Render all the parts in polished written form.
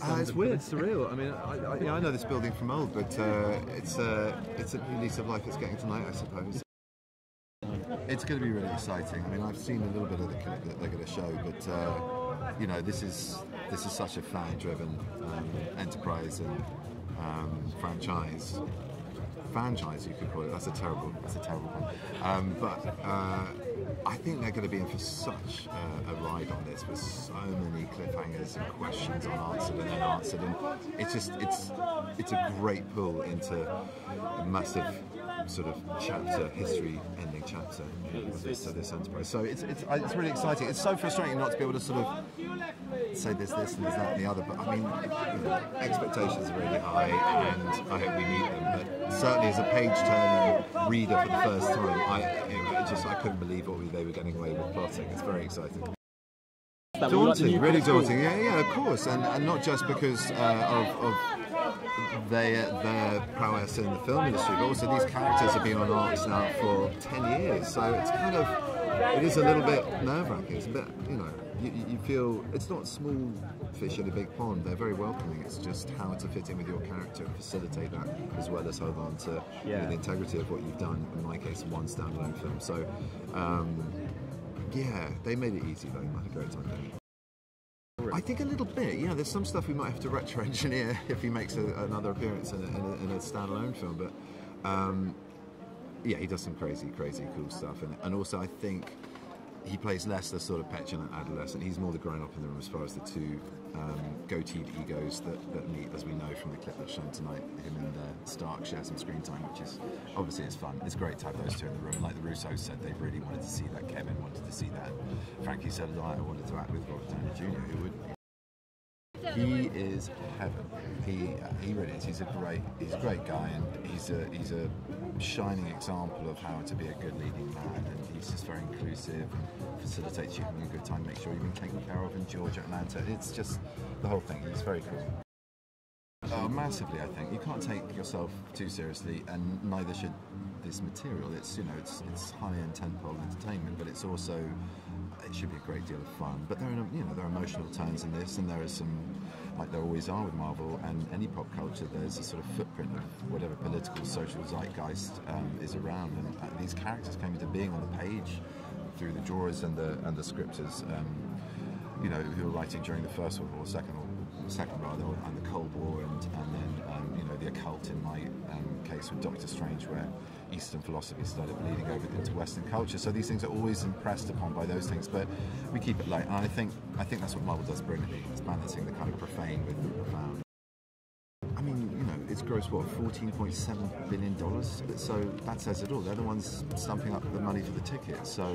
It's weird, it's surreal. I mean, I know this building from old, but it's a new lease of life it's getting tonight, I suppose. It's going to be really exciting. I mean, I've seen a little bit of the clip that they're going to show, but you know, this is such a fan-driven enterprise and franchise, you could call it. That's a terrible one. But I think they're going to be in for such a ride on this, with so many cliffhangers and questions unanswered and unanswered, and it's a great pull into a massive sort of chapter, history-ending chapter of this enterprise. So it's really exciting. It's so frustrating not to be able to sort of say there's this and there's that and the other, but I mean, you know, expectations are really high, and I hope we meet them. But certainly, as a page-turning reader for the first time, I couldn't believe what they were getting away with plotting. It's very exciting. Daunting, really daunting. Yeah, of course, and not just because of their prowess in the film industry, but also these characters have been on arcs now for 10 years, so it's kind of, it is a little bit nerve-wracking. It's a bit, you know, you feel it's not small fish in a big pond. They're very welcoming. It's just how to fit in with your character and facilitate that, as well as hold on to you know, the integrity of what you've done. In my case, one standalone film. So, yeah, they made it easy though. I had a great time doing it. I think a little bit, you know, there's some stuff we might have to retro-engineer if he makes another appearance in a standalone film, but yeah, he does some crazy cool stuff, and also I think he plays less the sort of petulant adolescent. He's more the grown-up in the room, as far as the two goateed egos that meet, as we know from the clip that's shown tonight. Him and Stark share some screen time, which is obviously it's fun. It's great to have those two in the room. Like the Russos said, they really wanted to see that. Kevin wanted to see that. Frankie said, I wanted to act with Robert Downey Jr. Who would? He is heaven. He really is. He's a great guy, and he's a shining example of how to be a good leading man. And he's just very inclusive and facilitates you having a good time. Make sure you've been taken care of in Georgia, Atlanta. It's just the whole thing. He's very cool. Massively, I think. You can't take yourself too seriously, and neither should this material. It's, you know, it's high-end tentpole entertainment, but it's also, it should be a great deal of fun. But there are emotional turns in this, and there are some, like there always are with Marvel and any pop culture, there's a sort of footprint of whatever political, social zeitgeist is around, and these characters came into being on the page through the drawers and the scripters, you know, who were writing during the First World War, second rather, and the Cold War, and then you know, the occult in my case with Doctor Strange, where Eastern philosophy started bleeding over into Western culture. So these things are always impressed upon by those things, but we keep it light. And I think that's what Marvel does brilliantly. It's balancing the kind of profane with the profound. I mean, you know, it's grossed what, $14.7 billion. So that says it all. They're the ones stumping up the money for the tickets. So.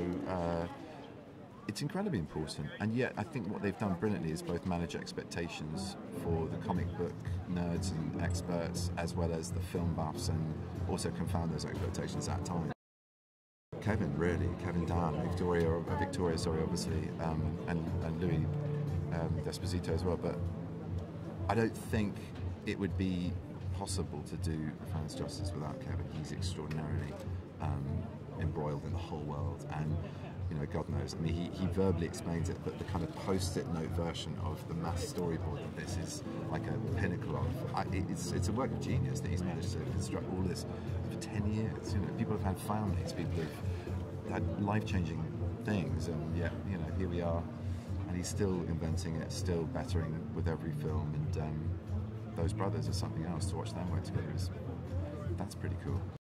It's incredibly important, and yet I think what they've done brilliantly is both manage expectations for the comic book nerds and experts, as well as the film buffs, and also confound those expectations at times. Kevin Dunn, Victoria, obviously, and Louis D'Esposito as well. But I don't think it would be possible to do fans justice without Kevin. He's extraordinarily embroiled in the whole world, and you know, God knows. I mean, he verbally explains it, but the kind of post-it note version of the mass storyboard of this is like a pinnacle of. It's a work of genius that he's managed to construct all this for 10 years. You know, people have had families, people have had life-changing things, and yet, you know, here we are, and he's still inventing it, still bettering with every film, and those brothers are something else. To watch them work together that's pretty cool.